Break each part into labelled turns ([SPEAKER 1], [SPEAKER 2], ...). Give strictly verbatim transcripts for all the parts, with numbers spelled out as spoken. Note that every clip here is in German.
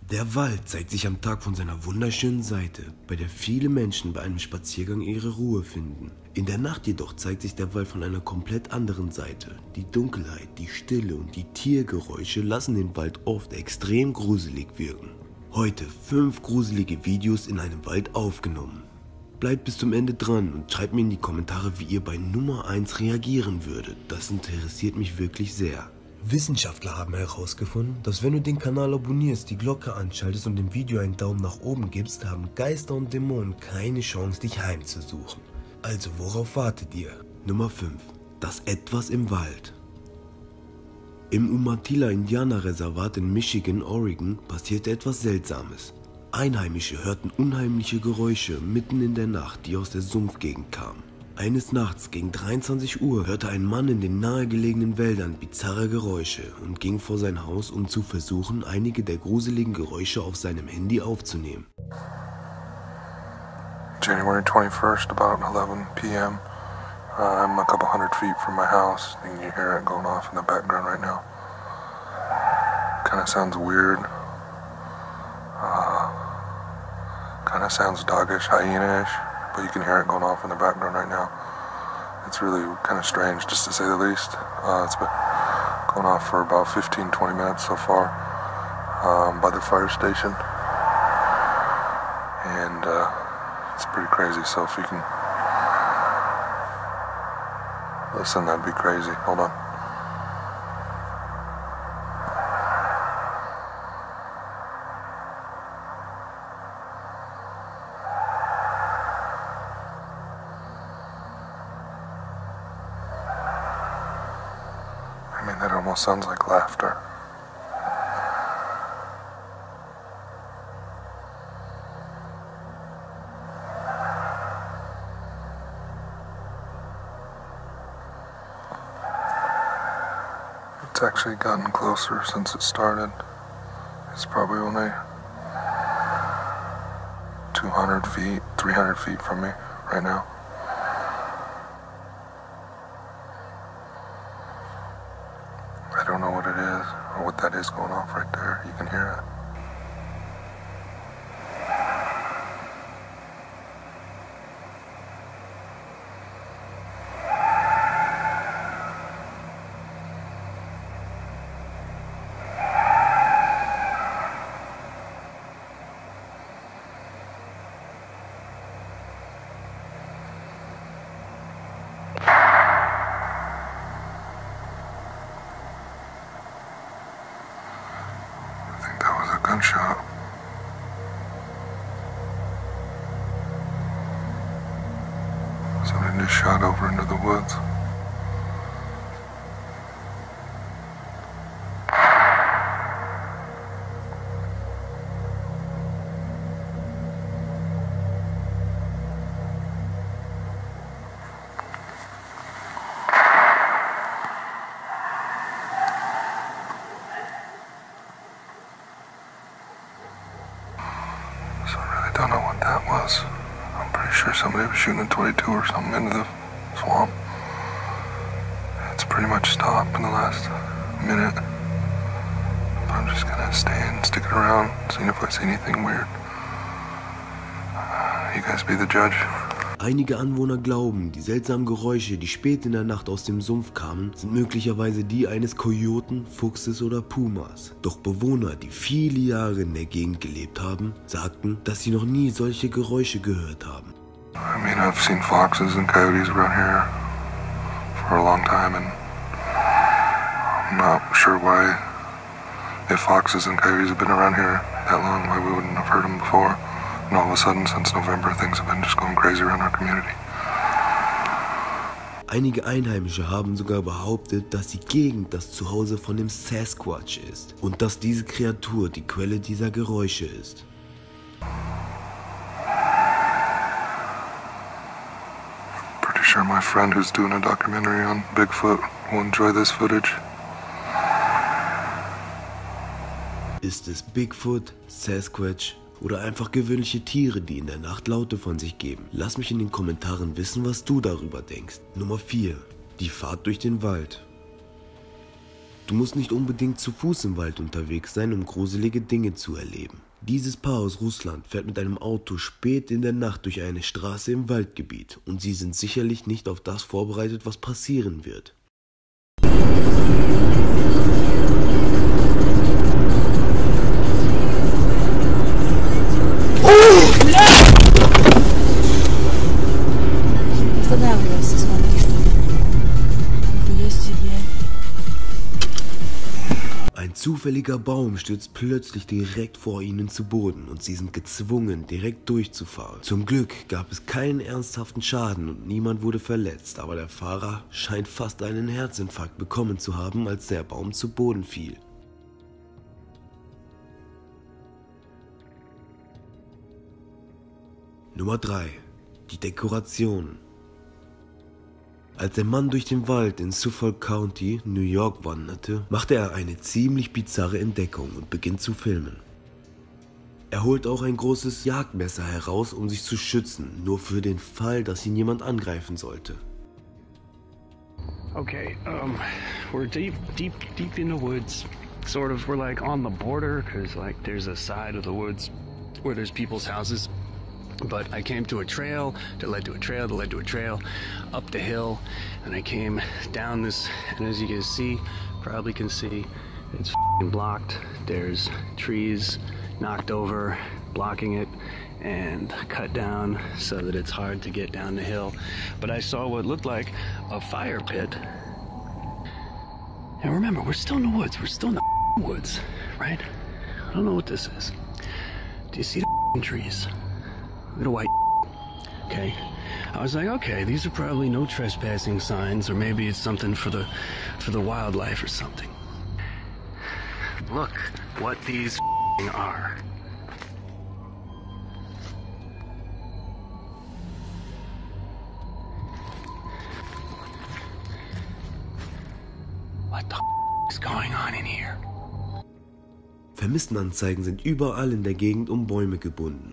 [SPEAKER 1] Der Wald zeigt sich am Tag von seiner wunderschönen Seite, bei der viele Menschen bei einem Spaziergang ihre Ruhe finden. In der Nacht jedoch zeigt sich der Wald von einer komplett anderen Seite. Die Dunkelheit, die Stille und die Tiergeräusche lassen den Wald oft extrem gruselig wirken. Heute fünf gruselige Videos in einem Wald aufgenommen. Bleibt bis zum Ende dran und schreibt mir in die Kommentare, wie ihr bei Nummer eins reagieren würdet. Das interessiert mich wirklich sehr. Wissenschaftler haben herausgefunden, dass wenn du den Kanal abonnierst, die Glocke anschaltest und dem Video einen Daumen nach oben gibst, haben Geister und Dämonen keine Chance, dich heimzusuchen. Also worauf wartet ihr? Nummer fünf. Das Etwas im Wald. Im Umatilla Indianerreservat in Michigan, Oregon passierte etwas Seltsames. Einheimische hörten unheimliche Geräusche mitten in der Nacht, die aus der Sumpfgegend kamen. Eines Nachts gegen dreiundzwanzig Uhr hörte ein Mann in den nahegelegenen Wäldern bizarre Geräusche und ging vor sein Haus, um zu versuchen, einige der gruseligen Geräusche auf seinem Handy aufzunehmen.
[SPEAKER 2] January twenty-first, about eleven p m Uh, I'm a couple hundred feet from my house. You can hear it going off in the background right now. Kind of sounds weird. Uh, kind of sounds doggish, hyena-ish. But you can hear it going off in the background right now. It's really kind of strange, just to say the least. Uh, it's been going off for about fifteen to twenty minutes so far um, by the fire station. And uh, it's pretty crazy, so if you can listen, that'd be crazy. Hold on. I mean, that almost sounds like laughter. It's actually gotten closer since it started. It's probably only two hundred feet, three hundred feet from me right now. I don't know what it is or what that is going off right there. You can hear it. Gunshot. Somebody just shot over into the woods. I don't know what that was. I'm pretty sure somebody was shooting a twenty-two or something into the swamp. It's pretty much stopped in the last minute. But I'm just gonna stay and stick it around, seeing if I see anything weird. Uh, you guys be the judge.
[SPEAKER 1] Einige Anwohner glauben, die seltsamen Geräusche, die spät in der Nacht aus dem Sumpf kamen, sind möglicherweise die eines Kojoten, Fuchses oder Pumas. Doch Bewohner, die viele Jahre in der Gegend gelebt haben, sagten, dass sie noch nie solche Geräusche gehört haben.
[SPEAKER 2] I mean, I've seen foxes and coyotes around here for a long time, and I'm not sure why, if foxes and coyotes have been around here that long, why we wouldn't have heard them before. And all of a sudden, since November, things have been just going crazy around our community.
[SPEAKER 1] Einige Einheimische haben sogar behauptet, dass die Gegend das Zuhause von dem Sasquatch ist und dass diese Kreatur die Quelle dieser Geräusche ist.
[SPEAKER 2] Pretty sure my friend who's doing a documentary on Bigfoot will enjoy this footage.
[SPEAKER 1] Ist es Bigfoot, Sasquatch oder einfach gewöhnliche Tiere, die in der Nacht Laute von sich geben? Lass mich in den Kommentaren wissen, was du darüber denkst. Nummer vier. Die Fahrt durch den Wald. Du musst nicht unbedingt zu Fuß im Wald unterwegs sein, um gruselige Dinge zu erleben. Dieses Paar aus Russland fährt mit einem Auto spät in der Nacht durch eine Straße im Waldgebiet und sie sind sicherlich nicht auf das vorbereitet, was passieren wird. Ein zufälliger Baum stürzt plötzlich direkt vor ihnen zu Boden und sie sind gezwungen, direkt durchzufahren. Zum Glück gab es keinen ernsthaften Schaden und niemand wurde verletzt, aber der Fahrer scheint fast einen Herzinfarkt bekommen zu haben, als der Baum zu Boden fiel. Nummer drei. Die Dekoration. Als der Mann durch den Wald in Suffolk County, New York wanderte, machte er eine ziemlich bizarre Entdeckung und beginnt zu filmen. Er holt auch ein großes Jagdmesser heraus, um sich zu schützen, nur für den Fall, dass ihn jemand angreifen sollte.
[SPEAKER 3] Okay, um, we're deep, deep, deep in the woods. Sort of, we're like on the border, because like there's a side of the woods where there's people's houses. But I came to a trail that led to a trail that led to a trail up the hill, and I came down this, and as you can see, probably can see, it's f***ing blocked. There's trees knocked over, blocking it, and cut down so that it's hard to get down the hill. But I saw what looked like a fire pit. And remember, we're still in the woods. We're still in the f***ing woods, right? I don't know what this is. Do you see the f***ing trees? Little white, okay. I was like, okay, these are probably no trespassing signs, or maybe it's something for the for the wildlife or something. Look what these are. What the is going on in here?
[SPEAKER 1] Vermisstenanzeigen sind überall in der Gegend um Bäume gebunden.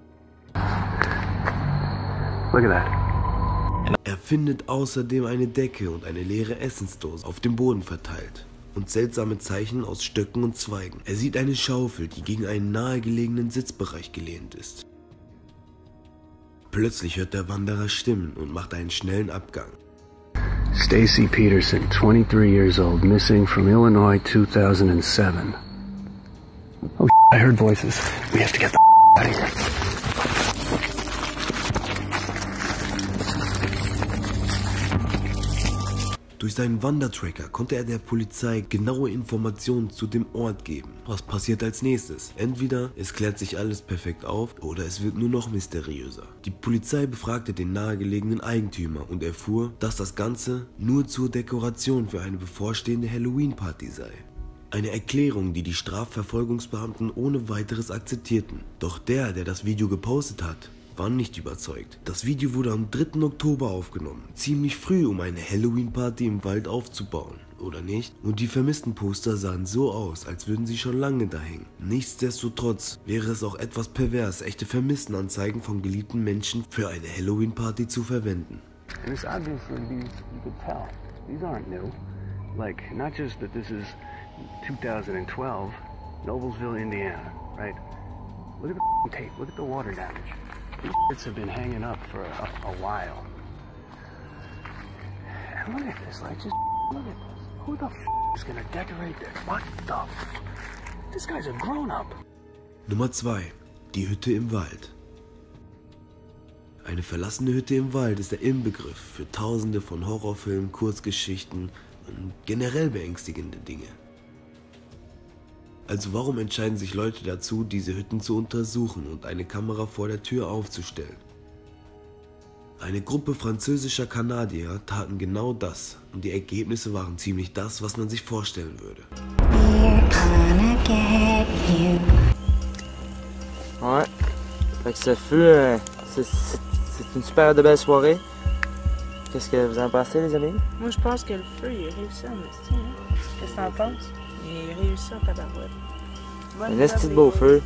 [SPEAKER 3] Look at that.
[SPEAKER 1] Er findet außerdem eine Decke und eine leere Essensdose auf dem Boden verteilt und seltsame Zeichen aus Stöcken und Zweigen. Er sieht eine Schaufel, die gegen einen nahegelegenen Sitzbereich gelehnt ist. Plötzlich hört der Wanderer Stimmen und macht einen schnellen Abgang.
[SPEAKER 3] Stacy Peterson, twenty-three years old, missing from Illinois two thousand seven. Oh, I heard voices. We have to get the out of here.
[SPEAKER 1] Durch seinen Wandertracker konnte er der Polizei genaue Informationen zu dem Ort geben. Was passiert als nächstes? Entweder es klärt sich alles perfekt auf oder es wird nur noch mysteriöser. Die Polizei befragte den nahegelegenen Eigentümer und erfuhr, dass das Ganze nur zur Dekoration für eine bevorstehende Halloween-Party sei. Eine Erklärung, die die Strafverfolgungsbeamten ohne weiteres akzeptierten. Doch der, der das Video gepostet hat, war nicht überzeugt. Das Video wurde am dritten Oktober aufgenommen, ziemlich früh, um eine Halloween-Party im Wald aufzubauen, oder nicht? Und die vermissten Poster sahen so aus, als würden sie schon lange da hängen. Nichtsdestotrotz wäre es auch etwas pervers, echte Vermisstenanzeigen von geliebten Menschen für eine Halloween-Party zu verwenden.
[SPEAKER 3] And it's obviously these, you could tell, these aren't new. Like, not just that this is two thousand twelve, Noblesville, Indiana, right? Look at the tape, look at the water damage. These shits have been hanging up for a, a while. And look at this, like, just look at this. Who the f is gonna decorate this? What the f? This guy's a grown-up.
[SPEAKER 1] Nummer zwei. Die Hütte im Wald. Eine verlassene Hütte im Wald ist der Inbegriff für tausende von Horrorfilmen, Kurzgeschichten und generell beängstigende Dinge. Also warum entscheiden sich Leute dazu, diese Hütten zu untersuchen und eine Kamera vor der Tür aufzustellen? Eine Gruppe französischer Kanadier taten genau das und die Ergebnisse waren ziemlich das, was man sich vorstellen würde.
[SPEAKER 4] Ouais, fait que ce fut euh, c'est une super de belle soirée. Qu'est-ce que vous en pensez, les amis?
[SPEAKER 5] Moi, je pense que le feu, il est réussi en esti, hein? Qu'est-ce que t'en penses? Il est réussi en tabarouette.
[SPEAKER 4] Un esti de beau feu.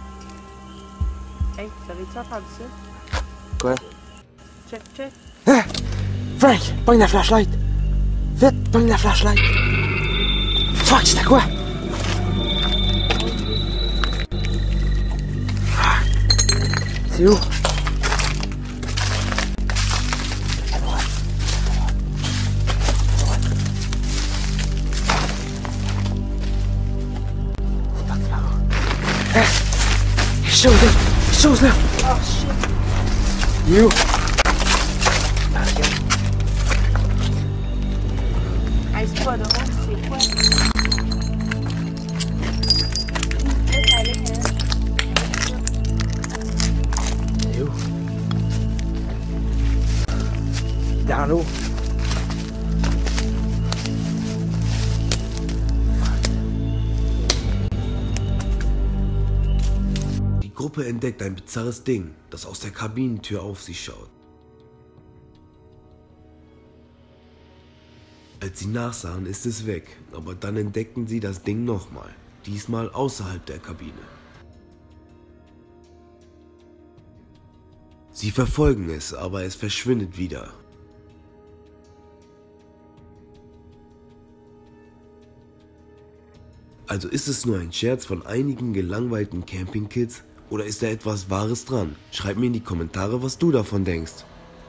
[SPEAKER 5] Hey, t'avais-tu entendu ça?
[SPEAKER 4] Quoi?
[SPEAKER 5] Check, check.
[SPEAKER 4] Ah! Frank, pogne la flashlight! Vite, pogne la flashlight! Fuck, c'était quoi? C'est où? À droite. C'est parti par où? Hein? Quelque chose là! Quelque chose là!
[SPEAKER 5] Oh shit.
[SPEAKER 4] Il est où? Ah, regarde.
[SPEAKER 5] Hey, c'est pas drôle, c'est quoi? Laisse aller, hein.
[SPEAKER 4] Il est où? Dans l'eau.
[SPEAKER 1] Die Gruppe entdeckt ein bizarres Ding, das aus der Kabinentür auf sie schaut. Als sie nachsahen, ist es weg, aber dann entdeckten sie das Ding nochmal, diesmal außerhalb der Kabine. Sie verfolgen es, aber es verschwindet wieder. Also ist es nur ein Scherz von einigen gelangweilten Campingkids oder ist da etwas Wahres dran? Schreib mir in die Kommentare, was du davon denkst.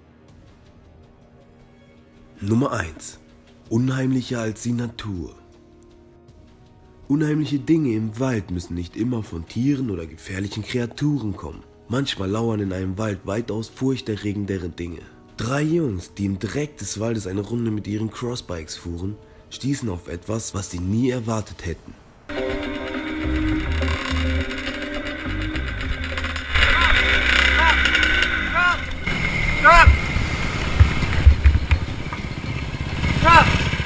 [SPEAKER 1] Nummer eins. Unheimlicher als die Natur. Unheimliche Dinge im Wald müssen nicht immer von Tieren oder gefährlichen Kreaturen kommen. Manchmal lauern in einem Wald weitaus furchterregendere Dinge. Drei Jungs, die im Dreck des Waldes eine Runde mit ihren Crossbikes fuhren, stießen auf etwas, was sie nie erwartet hätten.
[SPEAKER 6] Stop! Stop!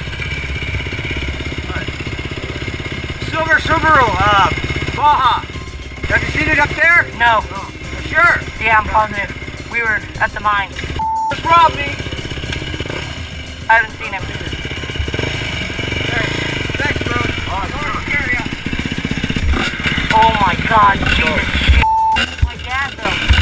[SPEAKER 6] Silver Subaru, uh, Baja. Have you seen it up there?
[SPEAKER 7] No.
[SPEAKER 6] Oh, sure.
[SPEAKER 7] Yeah, I'm positive. We were at the mine.
[SPEAKER 6] Just robbed me.
[SPEAKER 7] I haven't seen him.
[SPEAKER 6] Thanks, bro. Oh, sure. Yeah.
[SPEAKER 7] Oh my god, Jesus shit. My dad though.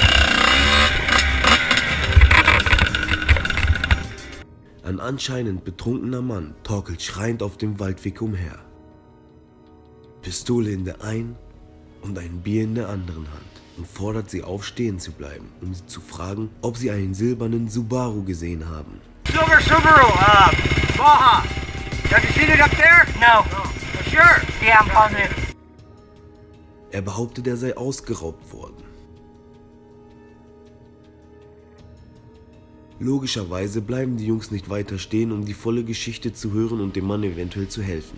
[SPEAKER 1] Ein anscheinend betrunkener Mann torkelt schreiend auf dem Waldweg umher. Pistole in der einen und ein Bier in der anderen Hand und fordert sie auf, stehen zu bleiben, um sie zu fragen, ob sie einen silbernen Subaru gesehen haben.
[SPEAKER 6] Silver Subaru, uh, Baja. Have you seen it up there?
[SPEAKER 7] No.
[SPEAKER 6] Oh, sure.
[SPEAKER 7] Yeah, I'm positive.
[SPEAKER 1] Er behauptet, er sei ausgeraubt worden. Logischerweise bleiben die Jungs nicht weiter stehen, um die volle Geschichte zu hören und dem Mann eventuell zu helfen.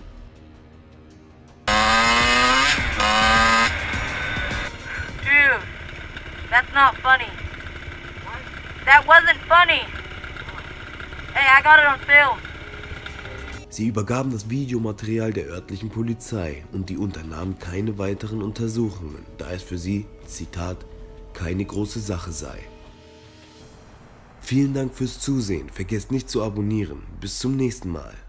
[SPEAKER 7] Dude, that's not funny. That wasn't funny. Hey, I got it on film.
[SPEAKER 1] Sie übergaben das Videomaterial der örtlichen Polizei und die unternahmen keine weiteren Untersuchungen, da es für sie, Zitat, keine große Sache sei. Vielen Dank fürs Zusehen, vergesst nicht zu abonnieren, bis zum nächsten Mal.